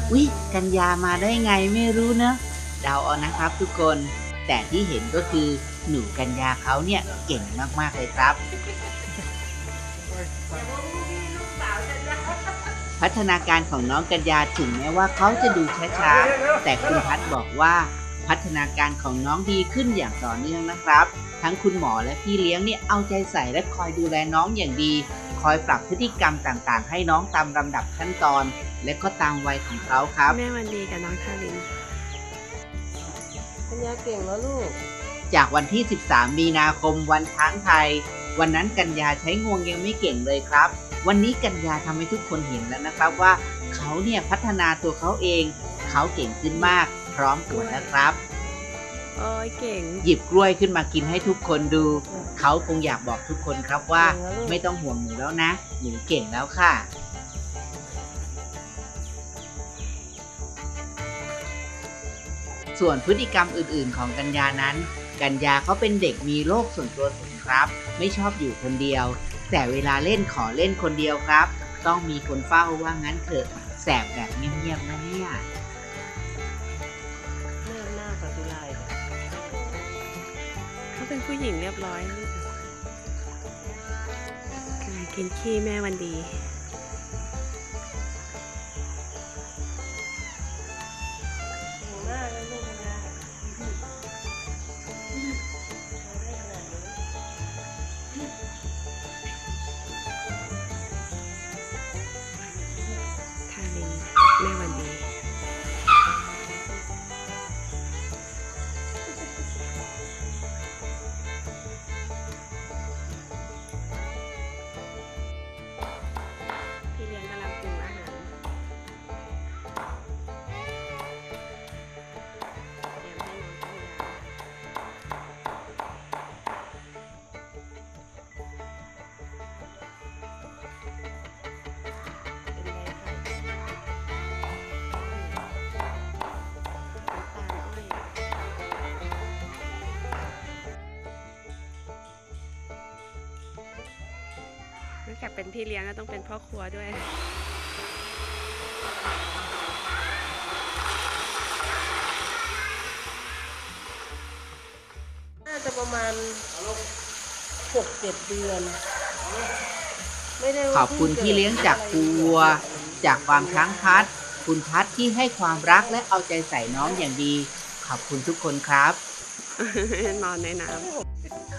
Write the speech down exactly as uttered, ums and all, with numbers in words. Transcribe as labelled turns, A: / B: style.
A: อุ๊ยกัญญามาได้ไงไม่รู้เนอะเดาเอานะครับทุกคนแต่ที่เห็นก็คือหนูกัญญาเขาเนี่ยเก่งมากๆเลยครับพัฒนาการของน้องกัญญาถึงแม้ว่าเขาจะดูช้าๆแต่คุณพัฒบอกว่าพัฒนาการของน้องดีขึ้นอย่างต่อเนื่องนะครับทั้งคุณหมอและพี่เลี้ยงเนี่ยเอาใจใส่และคอยดูแลน้องอย่างดีคอยปรับพฤติกรรมต่างๆให้น้องตามลำดับขั้นตอนและก็ตามวัยของเขาครับ
B: แม่วันดีกับน้องทาริน
C: กัญญาเก่งแล้วลูก
A: จากวันที่สิบสามมีนาคมวันช้างไทยวันนั้นกัญญาใช้งวงยังไม่เก่งเลยครับวันนี้กัญญาทำให้ทุกคนเห็นแล้วนะครับว่าเขาเนี่ยพัฒนาตัวเขาเองเขาเก่งขึ้นมากพร้อมตรวจแล้วครับ
B: โอ้ยเก่ง
A: หยิบกล้วยขึ้นมากินให้ทุกคนดูเขาคงอยากบอกทุกคนครับว่าไม่ต้องห่วงหนูแล้วนะหนูเก่งแล้วค่ะส่วนพฤติกรรมอื่นๆของกัญญานั้นกัญญาเขาเป็นเด็กมีโรคส่วนตัวสูงครับไม่ชอบอยู่คนเดียวแต่เวลาเล่นขอเล่นคนเดียวครับต้องมีคนเฝ้าว่างั้นเถอะแสบแบบเงียบๆนะเนี่ย
C: หน้าหน้าปฏิไล
B: เขาเป็นผู้หญิงเรียบร้อยกินขี้แม่วันดีแม่วันดีพี่เลี้ยงกำลังปรุงอาหารเตรียมให้น้องกัญญาเป็นใบไผ่นอกจากเป็นพี่เลี้ยงก็ต้องเป็นพ่อครัวด้วย
C: น่าจะประมาณหกเจ็ดเดือนไม่ได้
A: ขอบคุณพี่เลี้ยงจากครูวัวจากฟาร์มช้างพัดคุณพัดที่ให้ความรักและเอาใจใส่น้องอย่างดีขอบคุณทุกคนครับ
B: นอนในน้ำ